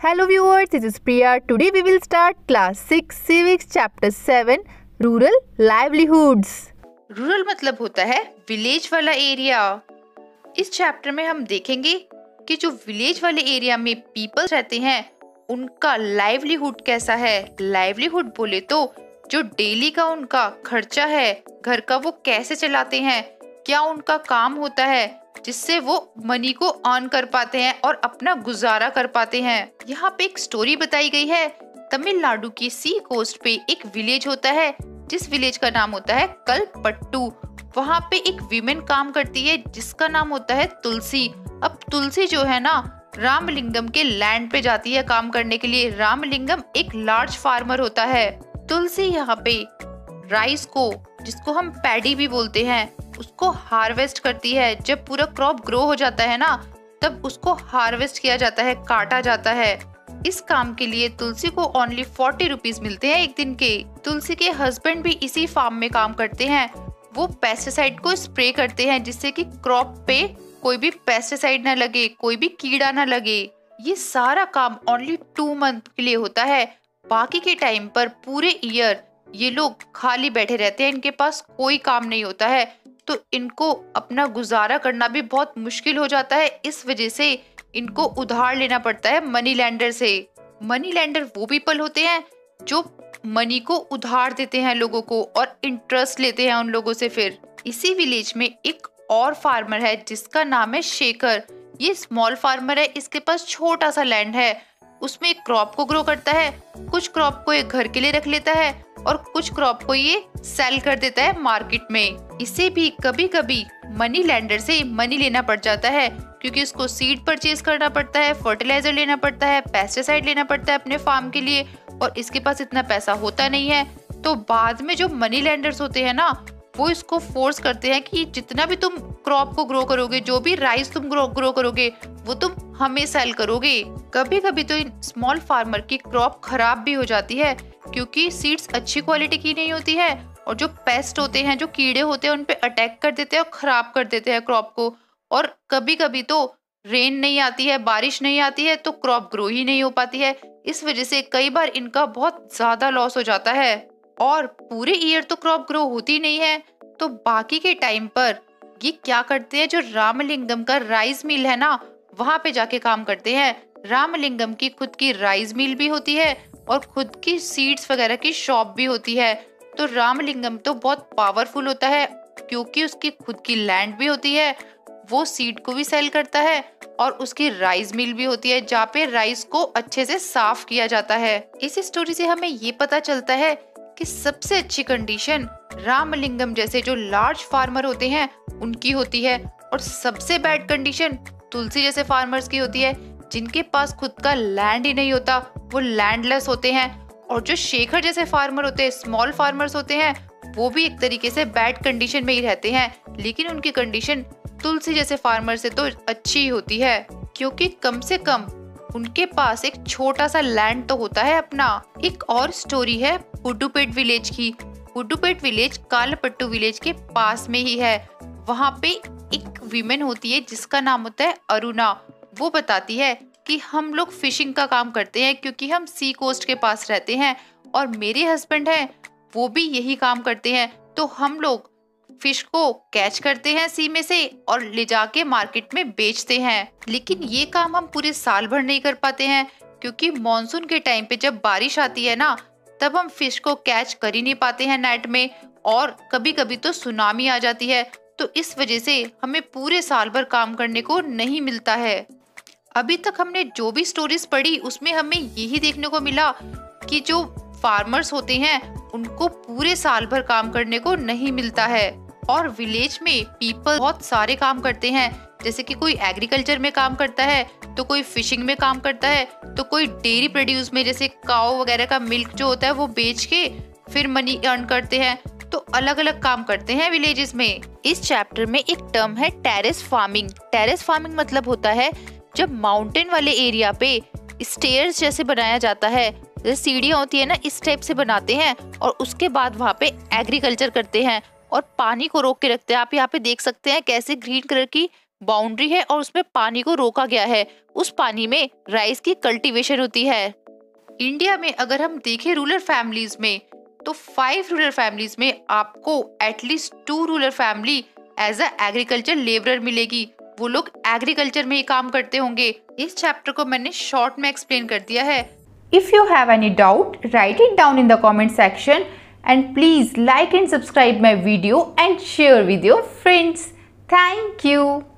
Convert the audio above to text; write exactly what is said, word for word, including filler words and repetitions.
Hello viewers, this is Priya. Today we will start class six civics chapter seven rural livelihoods. Rural मतलब होता है village वाला area. इस chapter में हम देखेंगे कि जो विलेज वाले एरिया में पीपल रहते हैं उनका लाइवलीहुड कैसा है। लाइवलीहुड बोले तो जो डेली का उनका खर्चा है घर का वो कैसे चलाते हैं, क्या उनका काम होता है जिससे वो मनी को अर्न कर पाते हैं और अपना गुजारा कर पाते हैं। यहाँ पे एक स्टोरी बताई गई है। तमिलनाडु की सी कोस्ट पे एक विलेज होता है जिस विलेज का नाम होता है कलपट्टू। वहाँ पे एक वीमेन काम करती है जिसका नाम होता है तुलसी। अब तुलसी जो है ना रामलिंगम के लैंड पे जाती है काम करने के लिए। रामलिंगम एक लार्ज फार्मर होता है। तुलसी यहाँ पे राइस को, जिसको हम पैडी भी बोलते हैं, उसको हार्वेस्ट करती है। जब पूरा क्रॉप ग्रो हो जाता है ना तब उसको हार्वेस्ट किया जाता है, काटा जाता है। इस काम के लिए तुलसी को ओनली फोर्टी रुपीज मिलते हैं एक दिन के। तुलसी के हस्बैंड भी इसी फार्म में काम करते हैं। वो पेस्टिसाइड को स्प्रे करते हैं जिससे कि क्रॉप पे कोई भी पेस्टिसाइड ना लगे, कोई भी कीड़ा ना लगे। ये सारा काम ओनली टू मंथ के लिए होता है। बाकी के टाइम पर पूरे ईयर ये लोग खाली बैठे रहते हैं, इनके पास कोई काम नहीं होता है, तो इनको अपना गुजारा करना भी बहुत मुश्किल हो जाता है। इस वजह से इनको उधार लेना पड़ता है मनी लैंडर से। मनी लैंडर वो पीपल होते हैं जो मनी को उधार देते हैं लोगों को और इंटरेस्ट लेते हैं उन लोगों से। फिर इसी विलेज में एक और फार्मर है जिसका नाम है शेखर। ये स्मॉल फार्मर है, इसके पास छोटा सा लैंड है। उसमें एक क्रॉप को ग्रो करता है, कुछ क्रॉप को एक घर के लिए रख लेता है और कुछ क्रॉप को ये सेल कर देता है मार्केट में। इसे भी कभी कभी मनी लैंडर से मनी लेना पड़ जाता है क्योंकि इसको सीड परचेज करना पड़ता है, फर्टिलाइजर लेना पड़ता है, पेस्टिसाइड लेना पड़ता है अपने फार्म के लिए, और इसके पास इतना पैसा होता नहीं है। तो बाद में जो मनी लैंडर्स होते हैं ना वो इसको फोर्स करते हैं कि जितना भी तुम क्रॉप को ग्रो करोगे, जो भी राइस तुम ग्रो ग्रो करोगे वो तुम हमें सेल करोगे। कभी कभी तो इन स्मॉल फार्मर की क्रॉप खराब भी हो जाती है क्योंकि सीड्स अच्छी क्वालिटी की नहीं होती है और जो पेस्ट होते हैं, जो कीड़े होते हैं, उन पे अटैक कर देते हैं और खराब कर देते हैं क्रॉप को। और कभी कभी तो रेन नहीं आती है, बारिश नहीं आती है, तो क्रॉप ग्रो ही नहीं हो पाती है। इस वजह से कई बार इनका बहुत ज्यादा लॉस हो जाता है और पूरे ईयर तो क्रॉप ग्रो होती नहीं है। तो बाकी के टाइम पर ये क्या करते हैं, जो रामलिंगम का राइस मिल है ना वहां पे जाके काम करते हैं। रामलिंगम की खुद की राइस मिल भी होती है और खुद की सीड्स वगैरह की शॉप भी होती है। तो रामलिंगम तो बहुत पावरफुल होता है क्योंकि उसकी खुद की लैंड भी होती है, वो सीड को भी सेल करता है और उसकी राइस मिल भी होती है जहाँ पे राइस को अच्छे से साफ किया जाता है। इस स्टोरी से हमें ये पता चलता है कि सबसे अच्छी कंडीशन रामलिंगम जैसे जो लार्ज फार्मर होते हैं उनकी होती है और सबसे बैड कंडीशन तुलसी जैसे फार्मर्स की होती है जिनके पास खुद का लैंड ही नहीं होता, वो लैंडलेस होते हैं। और जो शेखर जैसे फार्मर होते हैं, स्मॉल फार्मर्स होते हैं, वो भी एक तरीके से बैड कंडीशन में ही रहते हैं, लेकिन उनकी कंडीशन तुलसी जैसे फार्मर से तो अच्छी होती है क्योंकि कम से कम उनके पास एक छोटा सा लैंड तो होता है अपना। एक और स्टोरी है पुडुपेट विलेज की। पुडुपेट विलेज कालपट्टू विलेज के पास में ही है। वहाँ पे एक वीमेन होती है जिसका नाम होता है अरुणा। वो बताती है कि हम लोग फिशिंग का काम करते हैं क्योंकि हम सी कोस्ट के पास रहते हैं और मेरे हस्बैंड हैं वो भी यही काम करते हैं। तो हम लोग फिश को कैच करते हैं सी में से और ले जाके मार्केट में बेचते हैं। लेकिन ये काम हम पूरे साल भर नहीं कर पाते हैं क्योंकि मॉनसून के टाइम पे जब बारिश आती है ना तब हम फिश को कैच कर ही नहीं पाते हैं नेट में, और कभी कभी तो सुनामी आ जाती है। तो इस वजह से हमें पूरे साल भर काम करने को नहीं मिलता है। अभी तक हमने जो भी स्टोरीज पढ़ी उसमें हमें यही देखने को मिला कि जो फार्मर्स होते हैं उनको पूरे साल भर काम करने को नहीं मिलता है। और विलेज में पीपल बहुत सारे काम करते हैं, जैसे कि कोई एग्रीकल्चर में काम करता है, तो कोई फिशिंग में काम करता है, तो कोई डेयरी प्रोड्यूस में जैसे काऊ वगैरह का मिल्क जो होता है वो बेच के फिर मनी अर्न करते हैं। तो अलग अलग काम करते हैं विलेजेस में। इस चैप्टर में एक टर्म है टेरेस फार्मिंग। टेरेस फार्मिंग मतलब होता है जब माउंटेन वाले एरिया पे स्टेयर्स जैसे बनाया जाता है, जैसे सीढ़ियाँ होती है ना, इस टाइप से बनाते हैं और उसके बाद वहाँ पे एग्रीकल्चर करते हैं और पानी को रोक के रखते हैं। आप यहाँ पे देख सकते हैं कैसे ग्रीन कलर की बाउंड्री है और उसमें पानी को रोका गया है। उस पानी में राइस की कल्टीवेशन होती है। इंडिया में अगर हम देखें रूरल फैमिलीज में, तो फाइव रूरल फैमिलीज में आपको at least two rural family as a agriculture labourer मिलेगी। वो लोग एग्रीकल्चर में ही काम करते होंगे। इस चैप्टर को मैंने शॉर्ट में एक्सप्लेन कर दिया है। If you have any doubt, write it down in the comment section and please like and subscribe my video and share with your friends. Thank you.